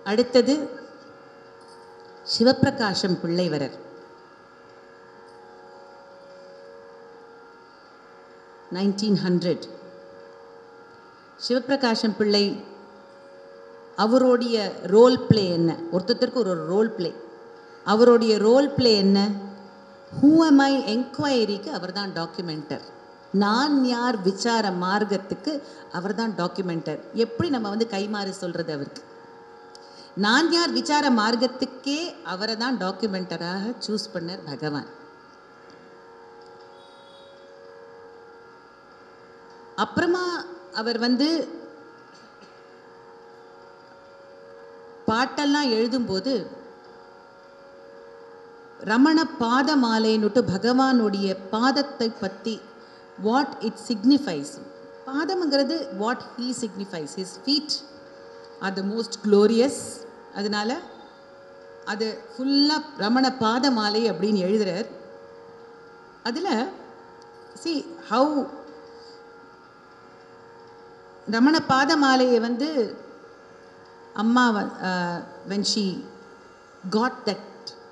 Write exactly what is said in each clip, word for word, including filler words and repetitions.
அடுத்தது சிவப்பிரகாசம் பிள்ளைவரர். Nineteen hundred. Sivaprakasam Pillai அவருடைய ரோல் பிளே என்ன? ஒருத்தருக்கு ஒரு ரோல் பிளே. அவருடைய ரோல் பிளே என்ன? ஹூ அம் ஐ என்கொயரிக்கு அவர் தான் டாக்குமெண்டர். நான் யார் விசார மார்க்கத்துக்கு அவர் தான் டாக்குமெண்டர். எப்படி நம்ம வந்து கைமாறு சொல்கிறது அவருக்கு? நான் யார் விசார மார்க்கத்துக்கே அவரை தான் டாக்குமெண்டராக சூஸ் பண்ணார் பகவான். அப்புறமா அவர் வந்து பாட்டெல்லாம் எழுதும்போது ரமண பாத மாலைன்னுட்டு பகவானுடைய பாதத்தை பற்றி வாட் இட் சிக்னிஃபைஸ். பாதம்ங்கிறது what he signifies. His feet are the most glorious. அதனால் அது ஃபுல்லாக ரமண பாத மாலை அப்படின்னு எழுதுகிறார். அதில் சி ஹவு ரமண பாத மாலையை வந்து அம்மா when she got that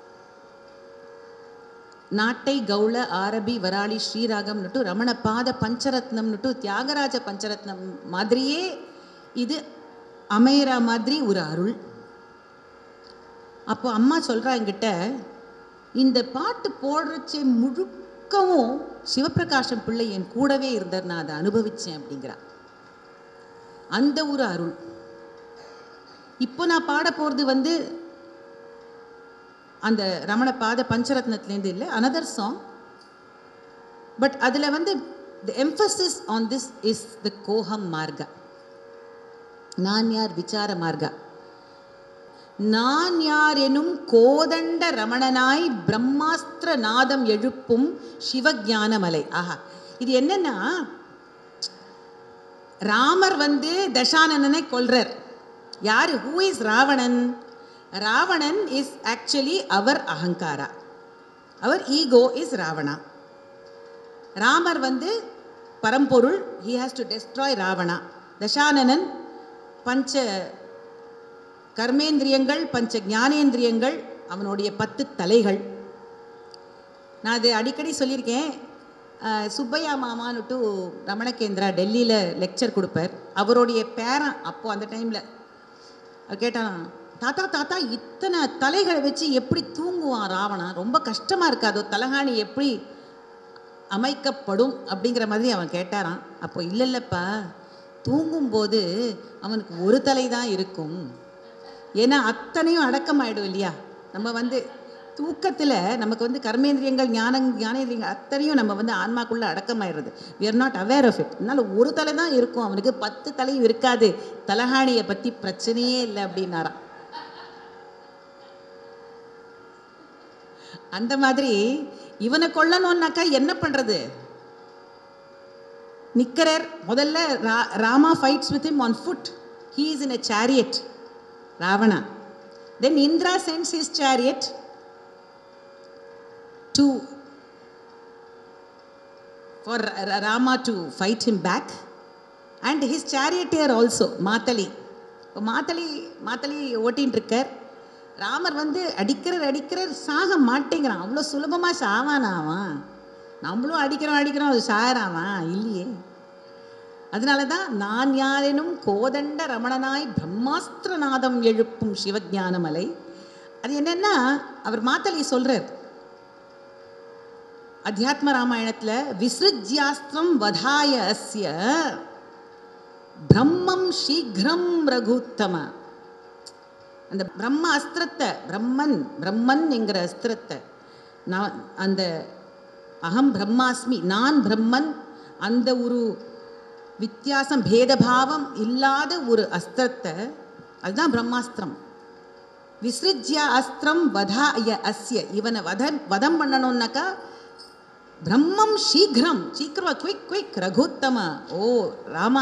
நாட்டை கௌள ஆரபி வராளி ஸ்ரீராகம்னுட்டு ரமண பாத பஞ்சரத்னம்னுட்டு தியாகராஜ பஞ்சரத்னம் மாதிரியே இது அமையிற மாதிரி ஒரு அருள். அப்போ அம்மா சொல்கிறா என்கிட்ட, இந்த பாட்டு போடுறச்சே முழுக்கவும் சிவப்பிரகாசம் பிள்ளை என் கூடவே இருந்தார், நான் அதை அனுபவித்தேன் அப்படிங்கிறா. அந்த ஒரு அருள். இப்போ நான் பாட போகிறது வந்து அந்த ரமண பாத பஞ்சரத்னத்துலேருந்து இல்லை, அனதர் சாங். பட் அதில் வந்து the emphasis on this is the கோஹம் மார்கா. நான் யார் விசார மார்கா. நான் யார் எனும் கோதண்ட ரமணனாய் பிரம்மாஸ்திர நாதம் எழுப்பும் சிவஞானமலை. ஆஹா, இது என்னன்னா, ராமர் வந்து தசானனனை கொல்றார். யார்? Who is Ravanan? Ravanan is actually அவர் அகங்காரா. அவர் ஈகோ இஸ் ராவணா. ராமர் வந்து பரம்பொருள். He has to destroy Ravana. Dasananan பஞ்ச கர்மேந்திரியங்கள் பஞ்ச ஞானேந்திரியங்கள் அவனுடைய பத்து தலைகள். நான் அது அடிக்கடி சொல்லியிருக்கேன். சுப்பையா மாமான்னுட்டு ரமணகேந்திரா டெல்லியில் லெக்சர் கொடுப்பார். அவருடைய பேரன் அப்போது அந்த டைமில் கேட்டான், தாத்தா தாத்தா இத்தனை தலைகளை வச்சு எப்படி தூங்குவான் ராவணா? ரொம்ப கஷ்டமாக இருக்காதோ, தலகாணி எப்படி அமைக்கப்படும் அப்படிங்கிற மாதிரி அவன் கேட்டாரான். அப்போ இல்லை இல்லைப்பா, தூங்கும்போது அவனுக்கு ஒரு தலை தான் இருக்கும். ஏன்னா அத்தனையும் அடக்கமாயிடும் இல்லையா. நம்ம வந்து தூக்கத்தில் நமக்கு வந்து கர்மேந்திரியங்கள் ஞான ஞானேந்திரியங்கள் அத்தனையும் நம்ம வந்து ஆன்மாக்குள்ளே அடக்கமாயிடுறது. We are not aware of it. அதனால ஒரு தலை தான் இருக்கும், அவனுக்கு பத்து தலையும் இருக்காது. தலகாணியை பற்றி பிரச்சனையே இல்லை அப்படின்னாராம். அந்த மாதிரி இவனை கொல்லணும்னாக்கா என்ன பண்ணுறது? நிக்கரர் முதல்ல Rama fights with him on foot. He is in a chariot, Ravana. Then Indra sends his chariot to for Rama to fight him back, and his charioteer also Matali. Matali Matali ஓட்டின்னு இருக்கார். ராமர் வந்து அடிக்கிறார் அடிக்கிறார் சாக மாட்டேங்கிறான். அவ்வளோ சுலபமாக சாவானாவான்? நம்மளும் அடிக்கிறோம் அடிக்கிறோம், அது சாயறாவான் இல்லையே. அதனால தான் நான் யாரெனும் கோதண்ட ரமணனாய் பிரம்மாஸ்திரநாதம் எழுப்பும் சிவஞானமலை. அது என்னன்னா, அவர் மாத்தலி சொல்றார் அத்தியாத்ம ராமாயணத்தில், விசிருஜ்யாஸ்திரம் வதாய அஸ்ய பிரம்மம் சீக்கிரம் ரகுத்தம. அந்த பிரம்ம அஸ்திரத்தை, பிரம்மன் பிரம்மன் என்கிற அஸ்திரத்தை, நான் அந்த அகம் பிரம்மாஸ்மி, நான் பிரம்மன், அந்த ஒரு வித்தியாசம் பேதபாவம் இல்லாத ஒரு அஸ்திரத்தை, அதுதான் பிரம்மாஸ்திரம். விசிருஜ்யா அஸ்திரம் வதாய அஸ்ய, இவனை வதம் வதம் பண்ணணும்னாக்கா பிரம்மம் சீக்கிரம், சீக்கிரமா, குவிக் குவிக் ரகுத்தம, O Rama.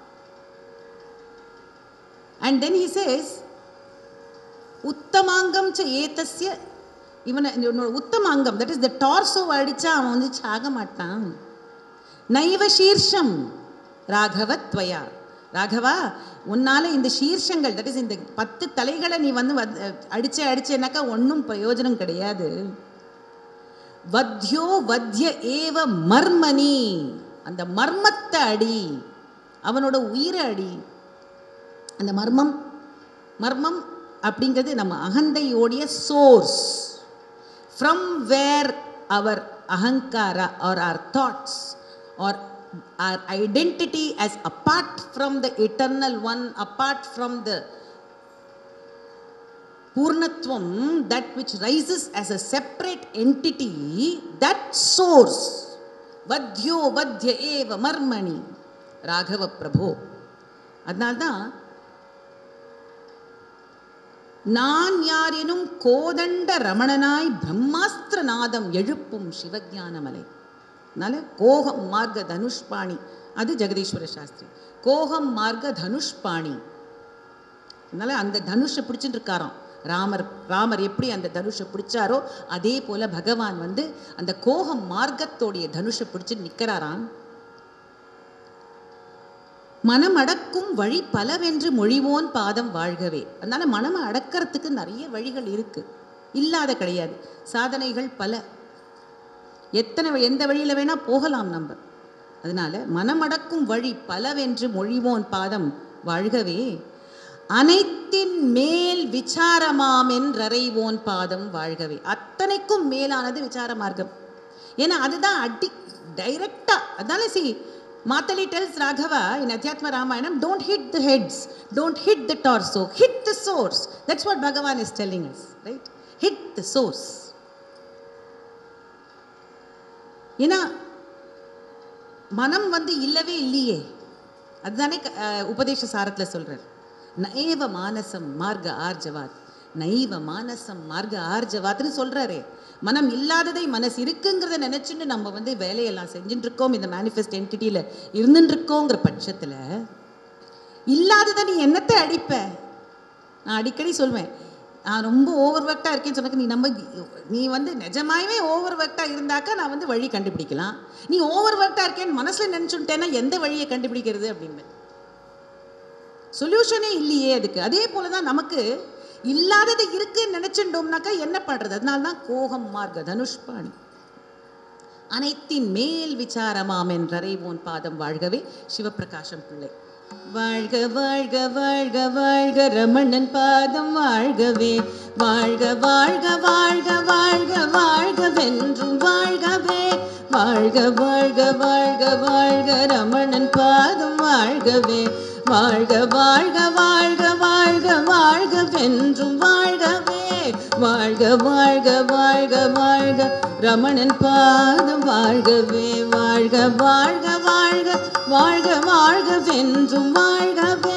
And then he says உத்தமாங்கம் ச ஏதஸ்ய, இவனை உத்தமாங்கம், தட் இஸ் த டார்சோ அடித்தா அவன் வந்து சாக மாட்டான். நைவ சீர்ஷம் ராகவத்வயா, ராகவா, உன்னால இந்த சீர்ஷங்கள், தட் இஸ் இந்த பத்து தலைகளை நீ வந்து அடிச்ச அடிச்சேனாக்கா ஒன்றும் பிரயோஜனம் கிடையாது. வத்யோ வத்ய ஏவ மர்மணி, அந்த மர்மத்தை அடி, அவனோட உயிரை அடி. அந்த மர்மம் மர்மம் அப்படிங்கிறது நம்ம அகந்தையோடைய சோர்ஸ், ஃப்ரம் வேர் அவர் அகங்காரா are are thoughts are our identity as apart from the eternal one, apart from the Purnatvam, that which rises as a separate entity, that source, Vadhyo Vadhya Eva Marmani, Raghava Prabhu. அதனால்தான் நான் யார் எனும் கோதண்ட ரமணனாய் பிரம்மாஸ்திர நாதம் எழுப்பும் சிவஞானமலை. அதனால கோகம் மார்க்க தனுஷ்பாணி, அது ஜெகதீஸ்வர சாஸ்திரி. கோகம் மார்க்க தனுஷ்பாணி, அதனால அந்த தனுஷை பிடிச்சிட்டு இருக்காராம் ராமர். ராமர் எப்படி அந்த தனுஷை பிடிச்சாரோ அதே போல பகவான் வந்து அந்த கோகம் மார்க்கத்தோடைய தனுஷை பிடிச்சு நிற்கிறாராம். மனம் அடக்கும் வழி பலவென்று மொழிவோன் பாதம் வாழ்கவே. அதனால மனமை அடக்கிறதுக்கு நிறைய வழிகள் இருக்கு, இல்லாத கிடையாது. சாதனைகள் பல, எத்தனை எந்த வழியில் வேணா போகலாம் நம்ம. அதனால மனமடக்கும் வழி பலவென்று மொழிவோன் பாதம் வாழ்கவே, அனைத்தின் மேல் விசாரமாம் என்றறைவோன் பாதம் வாழ்கவே. அத்தனைக்கும் மேலானது விசார மார்க்கம். ஏன்னா அதுதான் அடி டைரக்டா. அதனால சி Matali tells Raghava in Adhyatma Ramayanam, don't hit the heads, don't hit the torso, hit the source. That's what Bhagavan is telling us, right? Hit the source. ஏன்னா மனம் வந்து இல்லவே இல்லையே, அதுதானே உபதேச சாரத்தில் சொல்றார். நைவ மானசம் மார்க்க ஆர்ஜவாத், நைவ மானசம் மார்க்க ஆர்ஜவாத்னு சொல்றாரே. மனம் இல்லாததை மனசு இருக்குங்கிறத நினைச்சுன்னு நம்ம வந்து வேலையெல்லாம் செஞ்சுட்டு இருக்கோம், இந்த மேனிஃபெஸ்ட் என்டிட்டியில இருந்துட்டு இருக்கோங்கிற பட்சத்தில் இல்லாததை நீ என்னத்தை அடிப்ப? நான் அடிக்கடி சொல்வேன், நான் ரொம்ப ஓவர் ஒர்க்டாக இருக்கேன்னு சொன்னாக்க, நீ நம்ம நீ வந்து நிஜமாவே ஓவர் ஒர்க்டாக இருந்தாக்கா நான் வந்து வழி கண்டுபிடிக்கலாம். நீ ஓவர் ஒர்க்டாக இருக்கேன்னு மனசில் நினச்சுட்டேன்னா எந்த வழியை கண்டுபிடிக்கிறது அப்படின்னு சொல்யூஷனே இல்லையே அதுக்கு. அதே போல தான் நமக்கு இல்லாதது இருக்குன்னு நினைச்சுட்டோம்னாக்கா என்ன பண்றது? அதனால தான் கோகம் மார்க்க தனுஷ்பாணி, அனைத்தின் மேல் விசாரமாம் என்றறைவோன் பாதம் வாழ்கவே. சிவபிரகாசம் பிள்ளை. வாழ்க வாழ்க வாழ்க வாழ்க ரமணன் பாதம் வாழ்கவே, வாழ்க வாழ்க வாழ்க வாழ்க வாழ்கவென்றும் வாழ்கவே, வாழ்க வாழ்க வாழ்க வாழ்க ரமணன் பாதம் வாழ்கவே, வாழ்க வாழ்க வாழ்க வாழ்க வாழ்கவென்றும் வாழ்கவே, வாழ்க வாழ்க வாழ்க வாழ்க ரமணன் பாதம் வாழ்கவே, வாழ்க வாழ்க வாழ்க வாழ்க வாழ்கவென்றும் வாழ்கவே.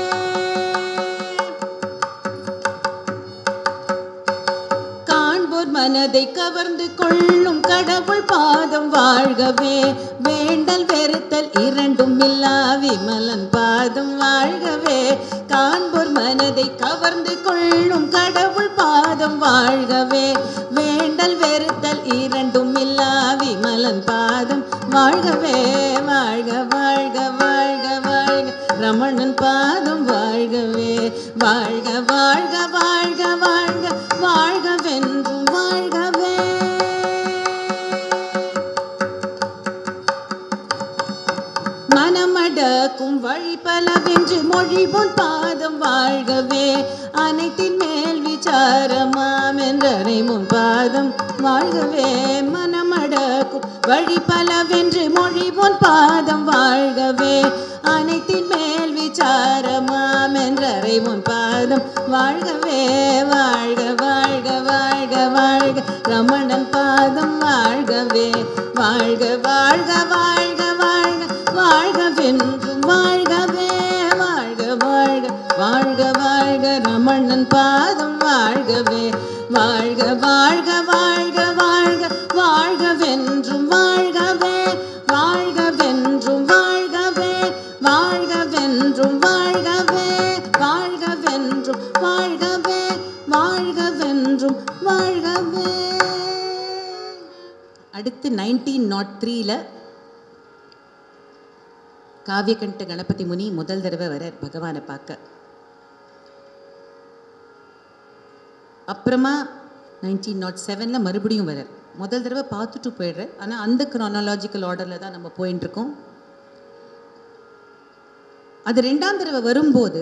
காண்போர் மனதை கவர்ந்து கொள்ளும் கடவுள் பாதம் வாழ்கவே, வேண்டல் வெறுத்தல் இரண்டும் இல்லா விமலன் பாதம் வாழ்கவே, காண்போர் மனதை கவர்ந்து கொள்ளும் கடவுள் பாதம் வாழ்கவே, வேண்டல் வெறுத்தல் இரண்டும் இல்லா விமலன் பாதம் வாழ்கவே, வாழ்க வாழ்க வாழ்க வாழ்க ரமணன் பாதம் வாழ்கவே, வாழ்க வாழ்க வாழ்க வாழ்க வாழ்கவென்றும் வாழ்கவே. மனமடக்கும் வழி பலவென்று மொழிவோன் பாதம் வாழ்கவே, அனைத்தின் மேல் விசாரமாம் என்றறைவோன் பாதம் வாழ்கவே, மனமடக்கும் வழி பலவென்று மொழிவோன் பாதம் வாழ்கவே, அனைத்தின் மேல் விசாரமாம் என்றறைவோன் பாதம் வாழ்கவே, வாழ்க வாழ்க வாழ்க வாழ்க ரமணன் பாதம் வாழ்கவே, வாழ்க வாழ்க வாழ்க வாழ்க வாழ்கவென்றும் வாழ்கவே, வாழ்க வாழ்க வாழ்க வாழ்க ரமணன் பாதம் வாழ்கவே, வாழ்க வாழ்க வாழ்க வாழ்க வாழ்கவென்றும் வாழ்கவே, வாழ்கவென்றும் வாழ்கவே, வாழ்கவென்றும் வாழ்கவே, வாழ்கவென்றும் வாழ்கவே, வாழ்கவென்றும் வாழ்கவே. அடுத்து நைன்டீன் நாட் த்ரீல காவியகண்ட கணபதி முனி முதல் தடவை வரார் பகவானை பார்க்க. அப்புறமா நைன்டீன் நாட் செவனில் மறுபடியும் வரார். முதல் தடவை பார்த்துட்டு போயிடுறார். ஆனால் அந்த குரானாலஜிக்கல் ஆர்டரில் தான் நம்ம போயின்னு இருக்கோம். அது ரெண்டாம் தடவை வரும்போது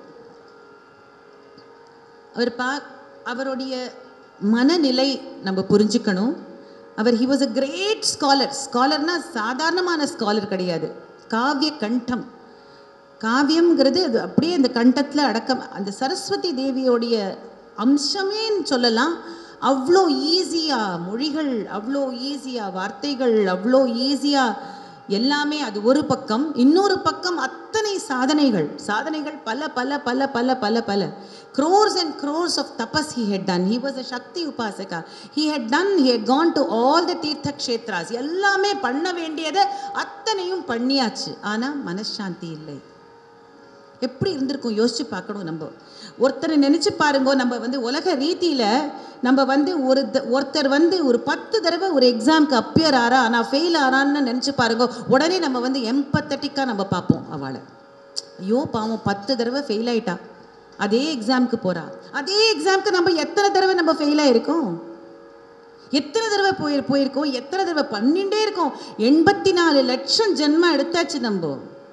அவர் பா அவருடைய மனநிலை நம்ம புரிஞ்சுக்கணும். அவர் he was a great scholar. ஸ்காலர்னா சாதாரணமான ஸ்காலர் கிடையாது. காவிய கண்டம், காவியம்ங்கிறது அது அப்படியே அந்த கண்டத்தில் அடக்கம். அந்த சரஸ்வதி தேவியோடைய அம்சமேன்னு சொல்லலாம். அவ்வளோ ஈஸியாக மொழிகள், அவ்வளோ ஈஸியாக வார்த்தைகள், அவ்வளோ ஈஸியாக எல்லாமே. அது ஒரு பக்கம். இன்னொரு பக்கம் அத்தனை சாதனைகள் சாதனைகள் பல பல பல பல பல பல crores and crores of tapas he had done. He was a Shakti Upasaka. He had done, he had gone to all the Tirtha Kshetras. எல்லாமே பண்ண வேண்டியதை அத்தனையும் பண்ணியாச்சு. ஆனால் மனசாந்தி இல்லை. எப்படி இருந்திருக்கும் யோசிச்சு பார்க்கணும். நம்ம ஒருத்தரை நினச்சி பாருங்க. நம்ம வந்து உலக ரீதியில் நம்ம வந்து ஒரு ஒருத்தர் வந்து ஒரு பத்து தடவை ஒரு எக்ஸாமுக்கு அப்பியர் ஆறா ஆனால் ஃபெயில் ஆறான்னு நினச்சி பாருங்க. உடனே நம்ம வந்து எம்பத்தட்டிக்காக நம்ம பார்ப்போம் அவளை. ஐயோ பாவம், பத்து தடவை ஃபெயில் ஆயிட்டா, அதே எக்ஸாமுக்கு போகிறா. அதே எக்ஸாமுக்கு நம்ம எத்தனை தடவை நம்ம ஃபெயில் ஆகிருக்கோம், எத்தனை தடவை போய் போயிருக்கோம் எத்தனை தடவை பண்ணிகிட்டே இருக்கோம். எண்பத்தி நாலு லட்சம் ஜென்மம் எடுத்தாச்சு நம்ம.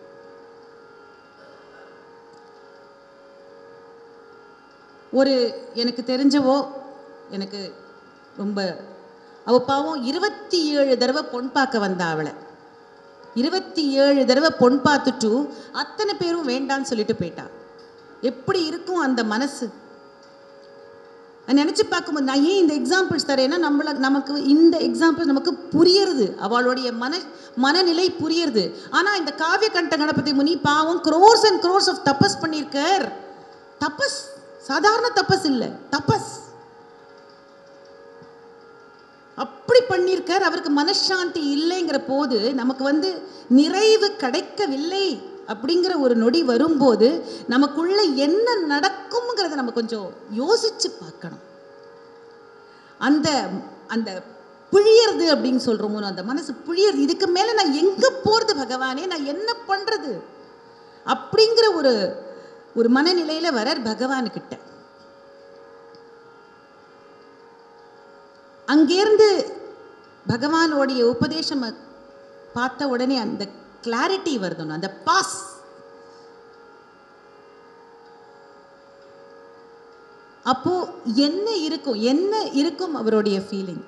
ஒரு எனக்கு தெரிஞ்சவோ, எனக்கு ரொம்ப அவ பாவம் இருபத்தி ஏழு தடவை பொன் பார்க்க வந்தா. அவளை இருபத்தி ஏழு தடவை பொன் பார்த்துட்டு அத்தனை பேரும் வேண்டான்னு சொல்லிட்டு போயிட்டா. எப்படி இருக்கும் அந்த மனசு நினச்சி பார்க்கும்போது. நான் ஏன் இந்த எக்ஸாம்பிள்ஸ் தரேன்னா, நம்மள நமக்கு இந்த எக்ஸாம்பிள் நமக்கு புரியுறது, அவளுடைய மன மனநிலை புரியுறது. ஆனால் இந்த காவிய கண்ட கணபதி முனி பாவம் crores and crores of தபஸ் பண்ணியிருக்கார். தபஸ் சாதாரண தபஸ் இல்லை, தபஸ் அப்படி பண்ணியிருக்கார். அவருக்கு மனசாந்தி இல்லைங்கிற போது, நமக்கு வந்து நிறைவு கிடைக்கவில்லை அப்படிங்கிற ஒரு நொடி வரும்போது நமக்குள்ள என்ன நடக்கும்ங்கிறத நம்ம கொஞ்சம் யோசிச்சு பார்க்கணும். அந்த அந்த புழியறது அப்படின்னு சொல்றோமோ, அந்த மனசு புழியறது. இதுக்கு மேல நான் எங்க போறது பகவானே, நான் என்ன பண்றது அப்படிங்கிற ஒரு ஒரு மனநிலையில வரார் பகவானுக்கிட்ட. அங்கேருந்து பகவானுடைய உபதேசம் பார்த்த உடனே அந்த கிளாரிட்டி வருது, அந்த பாஸ். அப்போ என்ன இருக்கும் என்ன இருக்கும் அவருடைய ஃபீலிங்?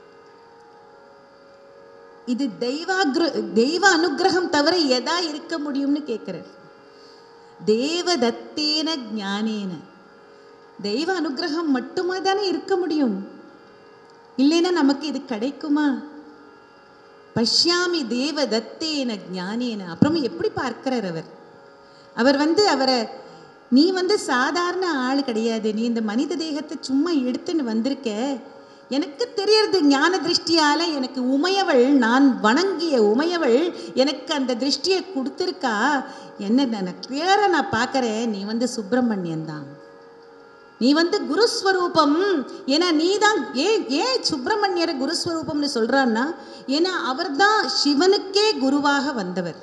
இது தெய்வாக்ரு தெய்வ அனுகிரகம் தவிர எதா இருக்க முடியும்னு கேட்கிறார். தேவதத்தேன ஞானேன, தெய்வ அனுகிரகம் மட்டுமா தானே இருக்க முடியும். இல்லைன்னா நமக்கு இது கிடைக்குமா? பஷ்யாமி தேவதத்தேன ஞானேன. அப்புறம் எப்படி பார்க்கிறார் அவர்? அவர் வந்து அவரை, நீ வந்து சாதாரண ஆள் கிடையாது, நீ இந்த மனித தேகத்தை சும்மா எடுத்துன்னு வந்திருக்க, எனக்கு தெரியறது ஞான திருஷ்டியால, எனக்கு உமையவள், நான் வணங்கிய உமையவள் எனக்கு அந்த திருஷ்டியை கொடுத்துருக்கா. என்ன நான் கிளியரா நான் பார்க்கறேன், நீ வந்து சுப்பிரமணியன் தான், நீ வந்து குருஸ்வரூபம். ஏன்னா நீ தான் ஏன் ஏன் சுப்பிரமணியரை குருஸ்வரூபம்னு சொல்றான்னா, ஏன்னா அவர் தான் சிவனுக்கே குருவாக வந்தவர்.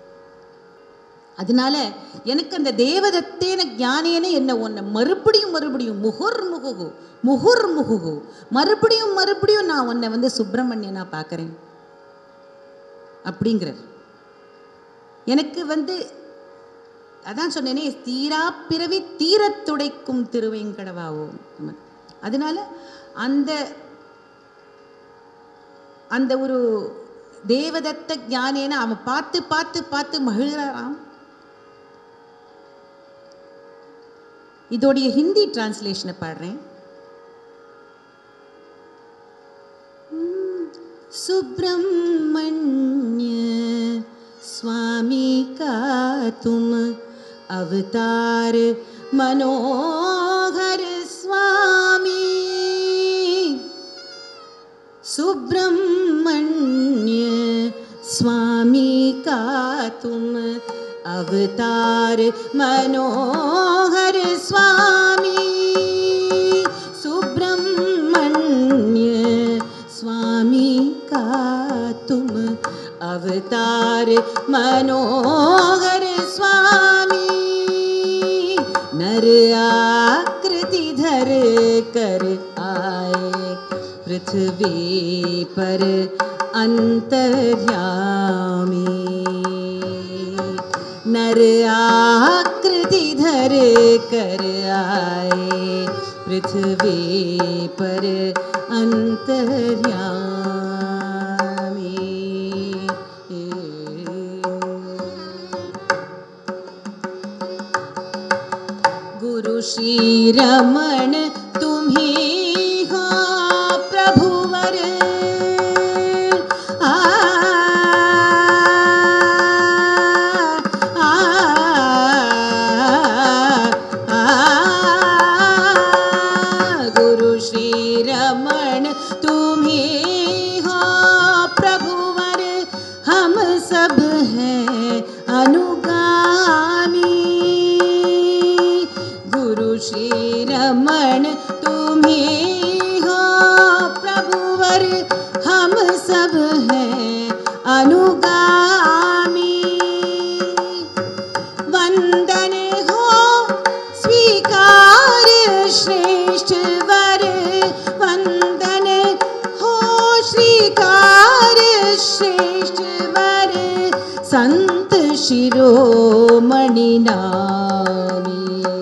அதனால எனக்கு அந்த தேவதத்தேன ஞானேன என்ன ஒன்ன மறுபடியும் மறுபடியும் முகுர் முகுகு முகுர் முகுகு மறுபடியும் மறுபடியும் நான் உன்னை வந்து சுப்பிரமணியனா பார்க்குறேன் அப்படிங்கிறார். எனக்கு வந்து அதான் சொன்னேனே, தீரா பிறவி தீரத்துடைக்கும் திருவேங்கடவாவோ. அதனால அந்த அந்த ஒரு தேவதத்த ஞானேன அவன் பார்த்து பார்த்து பார்த்து மகிழ்றாராம். இதோடைய ஹிந்தி டிரான்ஸ்லேஷனை பாடுறேன். सुब्रह्मण्य स्वामी का तुम अवतार मनोहर स्वामी, सुब्रह्मण्य स्वामी का तुम अवतार मनोहर स्वामी, सुब्रह्मण्य स्वामी का तुम अवतार मनोहर स्वामी, नर आकृति धर कर आए पृथ्वी पर अंतर्यामी। नर आकृति धर कर आए पृथ्वी पर अंतर्यामी। गुरु श्री रमण तुम्ही हो प्रभुवर, आ, आ, आ, गुरु श्री रमण तुम्ही हो प्रभुवर, हम सब हैं अनुगामी। गुरु श्री रमण तुम्ही हो प्रभुवर, हम सब हैं अनुगामी। वंदन हो स्वीकार श्रेष्ठ वर, वंदन हो स्वीकार श्रेष्ठ वर, संत शिरोमणि नामी।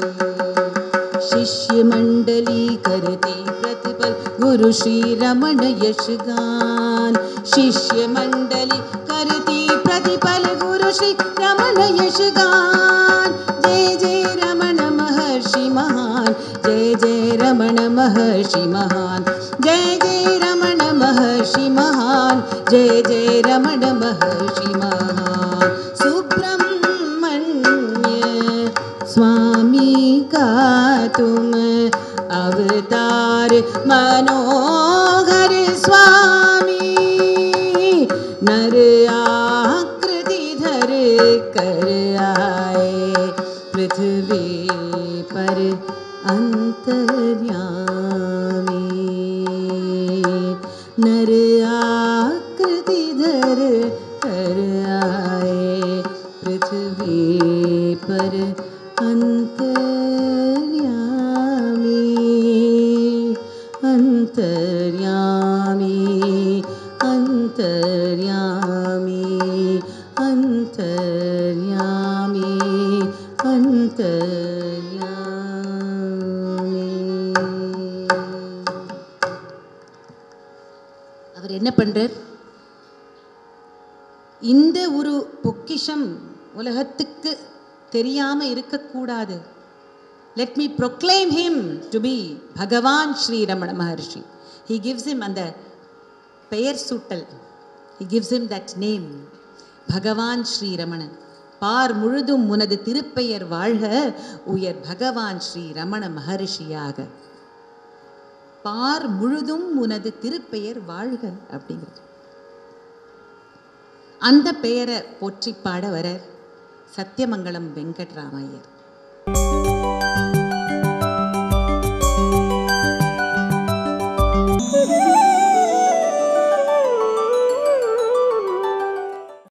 शिष्य मंडली करती प्रतिपल गुरु श्री रमण यशगान, शिष्य मंडली करती प्रतिपल गुरु श्री रमण यशगान। जय जय रमण महर्षि महान, जय जय रमण महर्षि महान, जय जय रमण महर्षि महान, जय जय रमण महर्षि महान। सुब्रह्मण्य स्वामी का तुम अवतार मनोहर स्वामी, नर आकृति धर कर आए पृथ्वी पर अंतर्यामी। नर आकृति धर कर आए पृथ्वी पर अंतर्यामी। अंतर्यामी अंतर्यामी अंतर्यामी अंतर्यामी। அவர் என்ன பண்றார்? இந்த ஒரு பொக்கிஷம் உலகத்துக்கு தெரியாம இருக்கக்கூடாது. Let me proclaim him to be Bhagavan Sri Ramana Maharshi. He gives him and the பெயர் சூட்டல். He gives him that name, Bhagavan Sri Ramana. பார் முழுதும் உனது திருப்பெயர் வாழ்க, உயர் பகவான் ஸ்ரீ ரமண மகரிஷியாக. பார் முழுதும் உனது திருப்பெயர் வாழ்க அப்படிங்கிறது. அந்த பெயரை போற்றி பாட வர சத்தியமங்கலம் வெங்கட்ராமையர்.